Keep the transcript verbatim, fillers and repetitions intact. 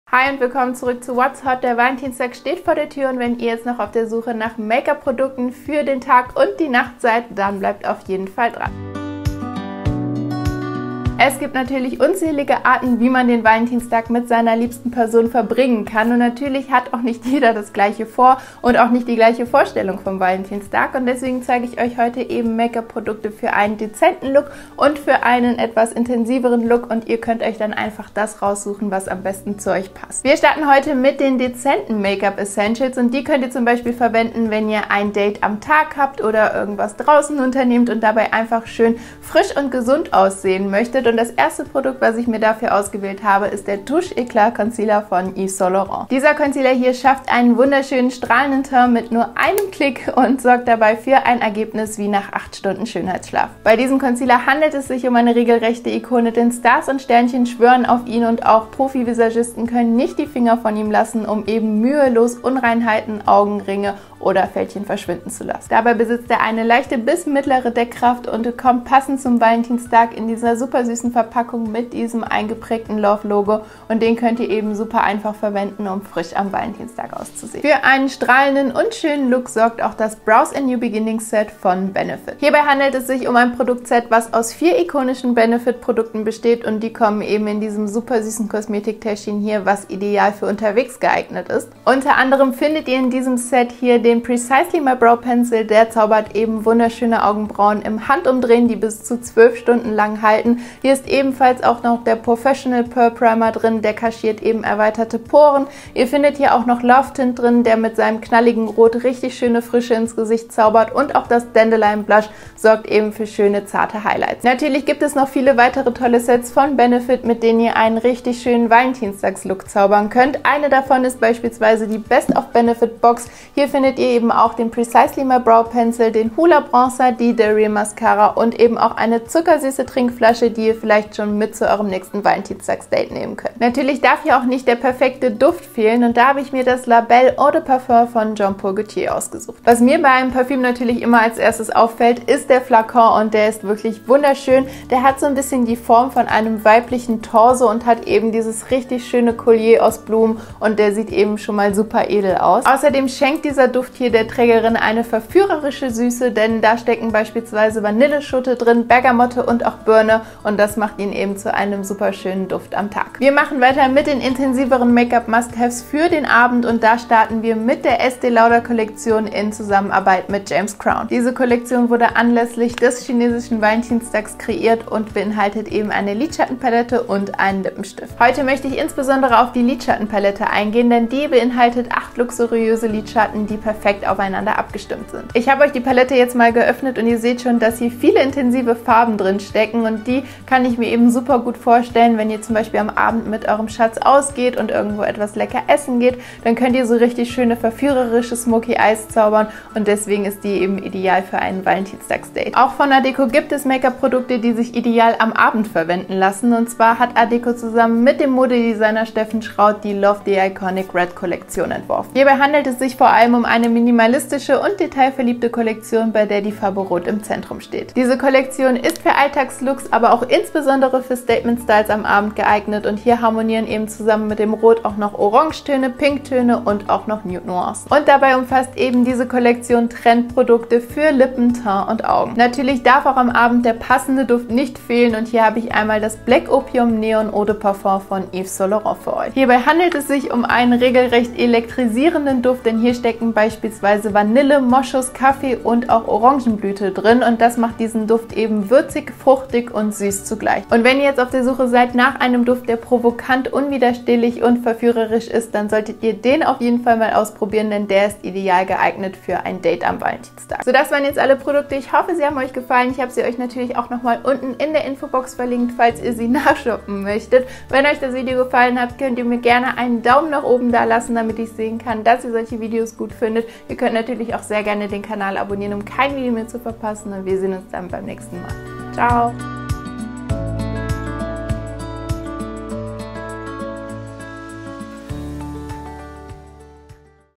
Hi und willkommen zurück zu What's Hot. Der Valentinstag steht vor der Tür und wenn ihr jetzt noch auf der Suche nach Make-up-Produkten für den Tag und die Nacht seid, dann bleibt auf jeden Fall dran. Es gibt natürlich unzählige Arten, wie man den Valentinstag mit seiner liebsten Person verbringen kann. Und natürlich hat auch nicht jeder das Gleiche vor und auch nicht die gleiche Vorstellung vom Valentinstag. Und deswegen zeige ich euch heute eben Make-up-Produkte für einen dezenten Look und für einen etwas intensiveren Look. Und ihr könnt euch dann einfach das raussuchen, was am besten zu euch passt. Wir starten heute mit den dezenten Make-up-Essentials. Und die könnt ihr zum Beispiel verwenden, wenn ihr ein Date am Tag habt oder irgendwas draußen unternehmt und dabei einfach schön frisch und gesund aussehen möchtet. Und das erste Produkt, was ich mir dafür ausgewählt habe, ist der Touche Eclat Concealer von Yves Saint Laurent. Dieser Concealer hier schafft einen wunderschönen strahlenden Teint mit nur einem Klick und sorgt dabei für ein Ergebnis wie nach acht Stunden Schönheitsschlaf. Bei diesem Concealer handelt es sich um eine regelrechte Ikone, denn Stars und Sternchen schwören auf ihn und auch Profi-Visagisten können nicht die Finger von ihm lassen, um eben mühelos Unreinheiten, Augenringe oder Fältchen verschwinden zu lassen. Dabei besitzt er eine leichte bis mittlere Deckkraft und kommt passend zum Valentinstag in dieser super süßen Verpackung mit diesem eingeprägten Love-Logo und den könnt ihr eben super einfach verwenden, um frisch am Valentinstag auszusehen. Für einen strahlenden und schönen Look sorgt auch das Brows a New Beginnings Set von Benefit. Hierbei handelt es sich um ein Produktset, was aus vier ikonischen Benefit-Produkten besteht und die kommen eben in diesem super süßen Kosmetiktäschchen hier, was ideal für unterwegs geeignet ist. Unter anderem findet ihr in diesem Set hier den Precisely My Brow Pencil, der zaubert eben wunderschöne Augenbrauen im Handumdrehen, die bis zu zwölf Stunden lang halten. Hier ist ebenfalls auch noch der Professional Pearl Primer drin, der kaschiert eben erweiterte Poren. Ihr findet hier auch noch Love Tint drin, der mit seinem knalligen Rot richtig schöne Frische ins Gesicht zaubert und auch das Dandelion Blush sorgt eben für schöne, zarte Highlights. Natürlich gibt es noch viele weitere tolle Sets von Benefit, mit denen ihr einen richtig schönen Valentinstags-Look zaubern könnt. Eine davon ist beispielsweise die Best of Benefit Box. Hier findet ihr eben auch den Precisely My Brow Pencil, den Hoola Bronzer, die The Real Mascara und eben auch eine zuckersüße Trinkflasche, die ihr vielleicht schon mit zu eurem nächsten Valentinstags-Date nehmen könnt. Natürlich darf hier auch nicht der perfekte Duft fehlen und da habe ich mir das La Belle Eau de Parfum von Jean Paul Gaultier ausgesucht. Was mir bei einem Parfüm natürlich immer als erstes auffällt, ist der Flakon und der ist wirklich wunderschön. Der hat so ein bisschen die Form von einem weiblichen Torso und hat eben dieses richtig schöne Collier aus Blumen und der sieht eben schon mal super edel aus. Außerdem schenkt dieser Duft hier der Trägerin eine verführerische Süße, denn da stecken beispielsweise Vanilleschote drin, Bergamotte und auch Birne und das macht ihn eben zu einem super schönen Duft am Tag. Wir machen weiter mit den intensiveren Make-up-Must-Haves für den Abend und da starten wir mit der Estée Lauder Kollektion in Zusammenarbeit mit James Crown. Diese Kollektion wurde anlässlich des chinesischen Valentinstags kreiert und beinhaltet eben eine Lidschattenpalette und einen Lippenstift. Heute möchte ich insbesondere auf die Lidschattenpalette eingehen, denn die beinhaltet acht luxuriöse Lidschatten, die perfekt aufeinander abgestimmt sind. Ich habe euch die Palette jetzt mal geöffnet und ihr seht schon, dass hier viele intensive Farben drin stecken und die kann ich mir eben super gut vorstellen, wenn ihr zum Beispiel am Abend mit eurem Schatz ausgeht und irgendwo etwas lecker essen geht, dann könnt ihr so richtig schöne verführerische Smoky Eyes zaubern und deswegen ist die eben ideal für einen Valentinstagsdate. Auch von Adecco gibt es Make-up-Produkte, die sich ideal am Abend verwenden lassen und zwar hat Adecco zusammen mit dem Modedesigner Steffen Schraut die Love the Iconic Red Kollektion entworfen. Hierbei handelt es sich vor allem um eine minimalistische und detailverliebte Kollektion, bei der die Farbe Rot im Zentrum steht. Diese Kollektion ist für Alltagslooks, aber auch insbesondere für Statement-Styles am Abend geeignet und hier harmonieren eben zusammen mit dem Rot auch noch Orangetöne, Pinktöne und auch noch Nude-Nuancen. Und dabei umfasst eben diese Kollektion Trendprodukte für Lippen, Teint und Augen. Natürlich darf auch am Abend der passende Duft nicht fehlen und hier habe ich einmal das Black Opium Neon Eau de Parfum von Yves Saint Laurent für euch. Hierbei handelt es sich um einen regelrecht elektrisierenden Duft, denn hier stecken beispielsweise Vanille, Moschus, Kaffee und auch Orangenblüte drin und das macht diesen Duft eben würzig, fruchtig und süß zugleich. Und wenn ihr jetzt auf der Suche seid nach einem Duft, der provokant, unwiderstehlich und verführerisch ist, dann solltet ihr den auf jeden Fall mal ausprobieren, denn der ist ideal geeignet für ein Date am Valentinstag. So, das waren jetzt alle Produkte. Ich hoffe, sie haben euch gefallen. Ich habe sie euch natürlich auch nochmal unten in der Infobox verlinkt, falls ihr sie nachshoppen möchtet. Wenn euch das Video gefallen hat, könnt ihr mir gerne einen Daumen nach oben da lassen, damit ich sehen kann, dass ihr solche Videos gut findet. Ihr könnt natürlich auch sehr gerne den Kanal abonnieren, um kein Video mehr zu verpassen und wir sehen uns dann beim nächsten Mal. Ciao!